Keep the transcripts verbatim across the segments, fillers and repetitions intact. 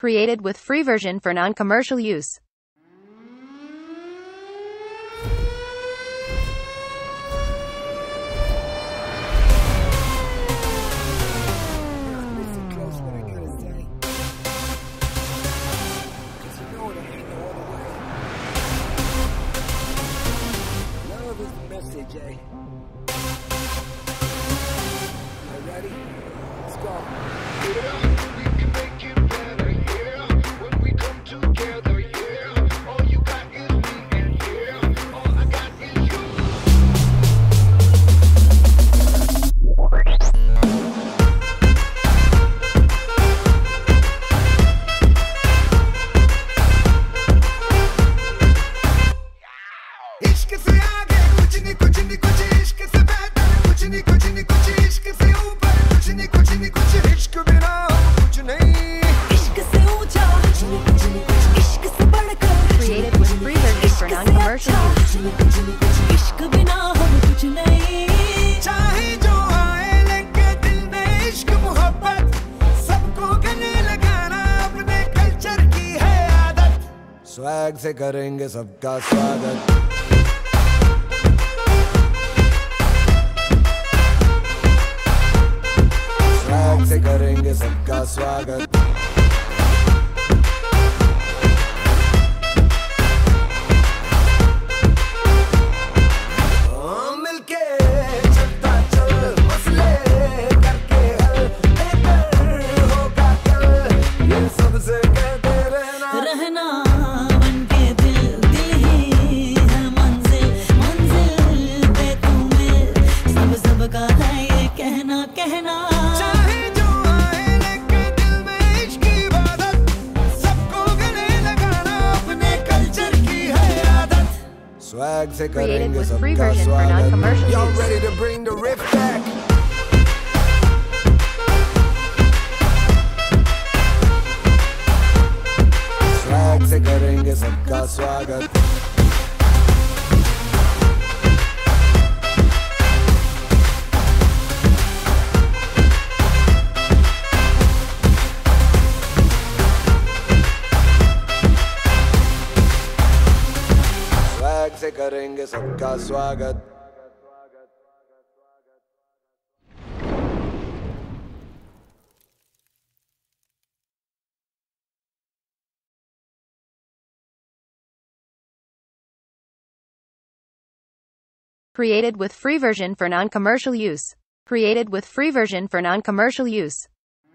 Created with free version for non-commercial use. Swag से करेंगे सबका स्वागत स्वैग से करेंगे सबका स्वागत मिलके चलता चल मसले करके हल बेहतर होगा कल ये सबसे कहते रहना रहना Swag se created with free version for non-commercial use. Y'all ready to bring the riff back? Swag se karenge sabka swagat. से करेंगे सबका स्वागत Created with free version for non-commercial use. Created with free version for non-commercial use.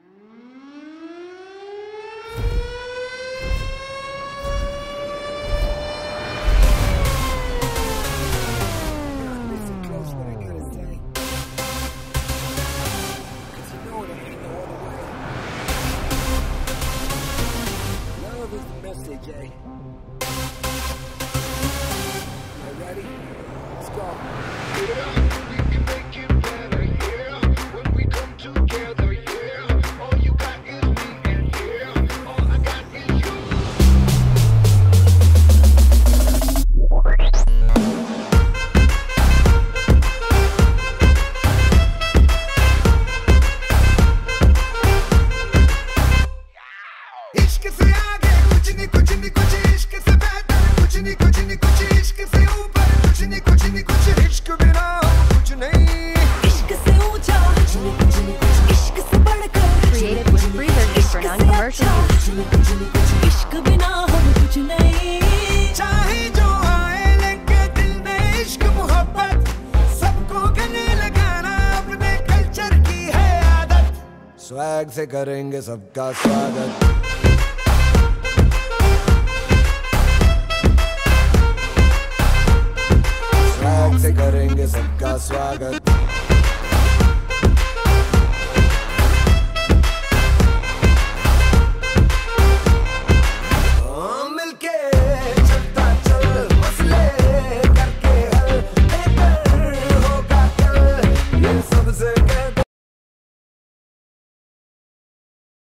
Swag से करेंगे सबका स्वागत swag से करेंगे सबका स्वागत